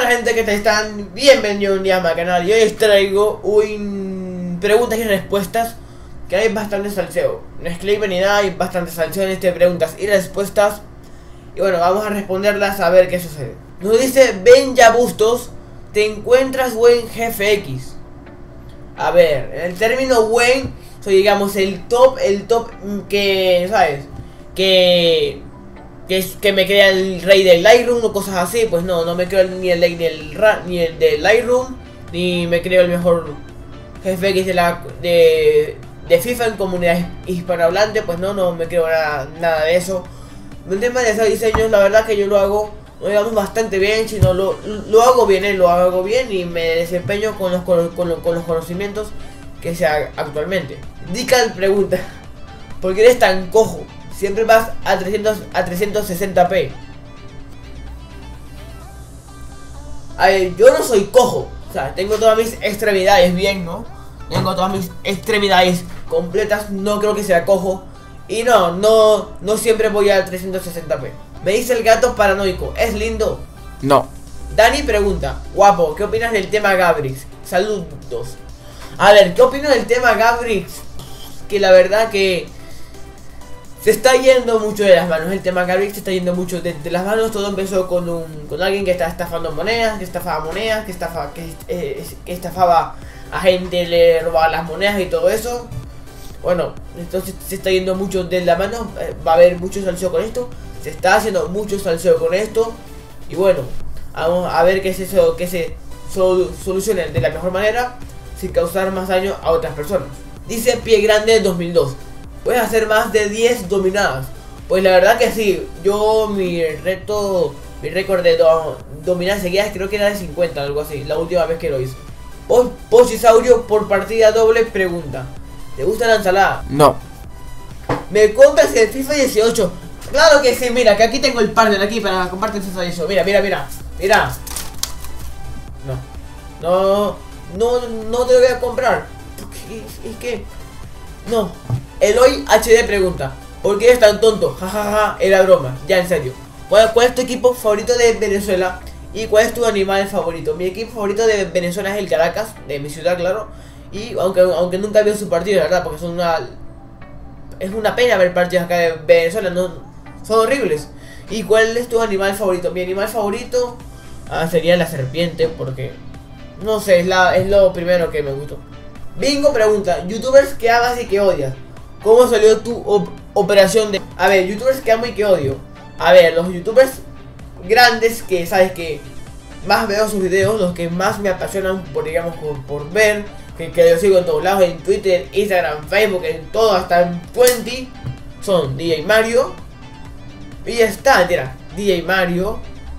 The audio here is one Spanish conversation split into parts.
Hola gente, ¿qué tal están? Bienvenidos un día más al canal. Y hoy os traigo preguntas y respuestas, que hay bastante salseo. No es clickbait ni nada, hay bastante salseo en este preguntas y respuestas. Y bueno, vamos a responderlas a ver qué sucede. Nos dice Benja Bustos: ¿te encuentras buen jefe X? A ver, en el término buen, soy digamos el top que, ¿sabes? Que me crea el rey del Lightroom o cosas así. Pues no me creo ni el del Lightroom, ni me creo el mejor jefe X de FIFA en comunidad hispanohablante. Pues no me creo nada de eso. En tema de esos diseños, la verdad que yo lo hago, digamos, bastante bien. Si no lo hago bien, lo hago bien y me desempeño con los conocimientos que sea actualmente. Dical pregunta: ¿por qué eres tan cojo? Siempre vas a 360p. A ver, yo no soy cojo. O sea, tengo todas mis extremidades bien, ¿no? Tengo todas mis extremidades completas. No creo que sea cojo. Y no siempre voy a 360p. Me dice el gato paranoico: ¿es lindo? No. Dani pregunta: guapo, ¿qué opinas del tema Gabrix? Saludos. A ver, ¿qué opino del tema Gabrix? Que la verdad que se está yendo mucho de las manos. El tema Gabrix se está yendo mucho de las manos. Todo empezó con alguien que está estafando monedas, que estafaba monedas, que estafaba a gente, le robaba las monedas y todo eso. Bueno, entonces se está yendo mucho de la mano. Va a haber mucho salseo con esto. Se está haciendo mucho salseo con esto. Y bueno, vamos a ver que se solucione de la mejor manera, sin causar más daño a otras personas. Dice Pie Grande 2002: ¿puedes hacer más de 10 dominadas? Pues la verdad que sí. Yo mi récord de dominadas seguidas creo que era de 50, algo así, la última vez que lo hice. Posisaurio por partida doble pregunta: ¿te gusta la ensalada? No. ¿Me compras el FIFA 18? Claro que sí, mira, que aquí tengo el partner aquí para compartir el FIFA 18. Mira. No te lo voy a comprar. Porque es que no. Eloy HD pregunta: ¿por qué eres tan tonto? Jajaja, era broma, ya en serio. ¿Cuál es tu equipo favorito de Venezuela? ¿Y cuál es tu animal favorito? Mi equipo favorito de Venezuela es el Caracas, de mi ciudad, claro. Y aunque nunca veo su partido, la verdad, porque es una pena ver partidos acá de Venezuela, son horribles. ¿Y cuál es tu animal favorito? Mi animal favorito sería la serpiente, porque no sé, es lo primero que me gustó. Bingo pregunta: ¿youtubers que amas y que odias? ¿Cómo salió tu operación de...? A ver, youtubers que amo y que odio. A ver, los youtubers grandes que sabes que más veo sus videos, los que más me apasionan por ver, que yo sigo en todos lados, en Twitter, Instagram, Facebook, en todo, hasta en 20, son DJ Mario. Y ya está, mira, DJ Mario,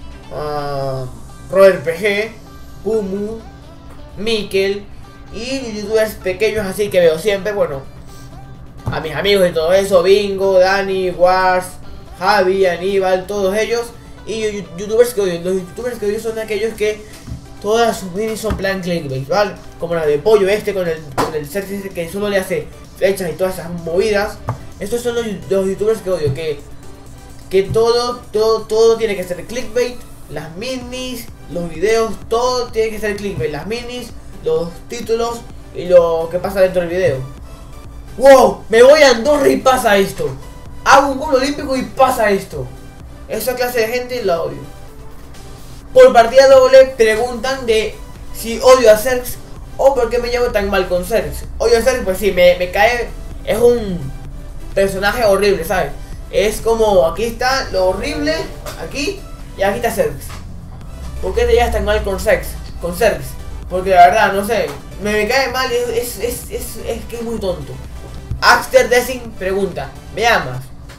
Robert PG, Pumu, Mikel y youtubers pequeños así que veo siempre. Bueno, a mis amigos y todo eso: Bingo, Dani, Wars, Javi, Aníbal, todos ellos. Y youtubers que odio. Los youtubers que odio son aquellos que todas sus videos son plan clickbait, ¿vale? Como la de Pollo con el ser que solo le hace flechas y todas esas movidas. Estos son los youtubers que odio, que todo tiene que ser clickbait. Las minis, los videos, todo tiene que ser clickbait. Las minis, los títulos y lo que pasa dentro del video. ¡Wow! Me voy a Andorra y pasa esto. Hago un gol olímpico y pasa esto. Esa clase de gente la odio. Por partida doble preguntan de si odio a Zerx o por qué me llevo tan mal con Zerx. Odio a Zerx, pues sí, me cae. Es un personaje horrible, ¿sabes? Es como, aquí está lo horrible, aquí, y aquí está Zerx. ¿Por qué te llevas tan mal con Zerx? Porque la verdad, no sé, me cae mal, es que es muy tonto. Axter Dessing pregunta: ¿me amas?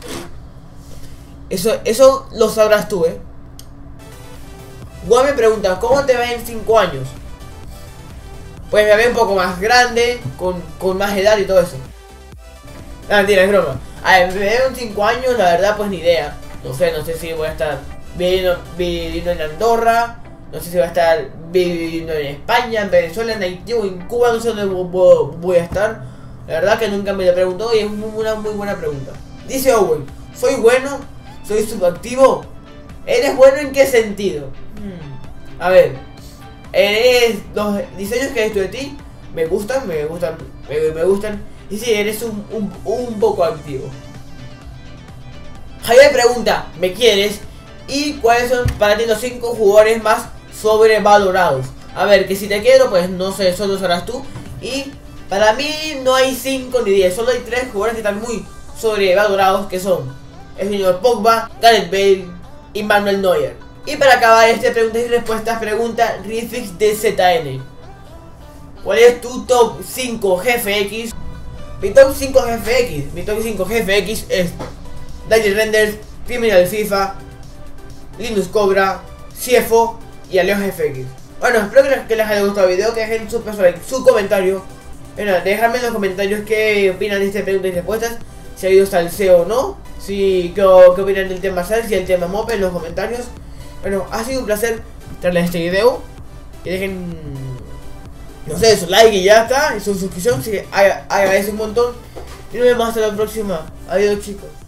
Eso lo sabrás tú, Guame pregunta: ¿cómo te ves en 5 años? Pues me veo un poco más grande, con más edad y todo eso. No, mentira, es broma. A ver, me veo en 5 años, la verdad pues ni idea. No sé si voy a estar viviendo en Andorra. No sé si voy a estar viviendo en España, en Venezuela, en Haití o en Cuba. No sé dónde voy a estar. La verdad que nunca me lo preguntó y es una muy buena pregunta. Dice Owen: ¿soy bueno? ¿Soy subactivo? ¿Eres bueno en qué sentido? A ver, los diseños que he visto de ti me gustan. Y sí, eres un poco activo. Javier pregunta, ¿me quieres? ¿Y cuáles son para ti los 5 jugadores más sobrevalorados? A ver, que si te quiero, pues no sé, solo serás tú. Y para mí no hay 5 ni 10, solo hay 3 jugadores que están muy sobrevalorados, que son el señor Pogba, Gareth Bale y Manuel Neuer. Y para acabar este preguntas y respuestas, pregunta Rifix de ZN. ¿Cuál es tu top 5 GFX? Mi top 5 GFX es Daniel Renders, Criminal FIFA, Linus Cobra, CFO y Alejo GFX. Bueno, espero que les haya gustado el video, que dejen su like, su comentario. Bueno, déjame en los comentarios qué opinan de este preguntas y respuestas, si ha ido salseo o no, si qué opinan del tema sal, si el tema mope en los comentarios. Bueno, ha sido un placer traerles este video. Que dejen, no sé, su like y ya está, y su suscripción, si agradece un montón. Y nos vemos hasta la próxima. Adiós, chicos.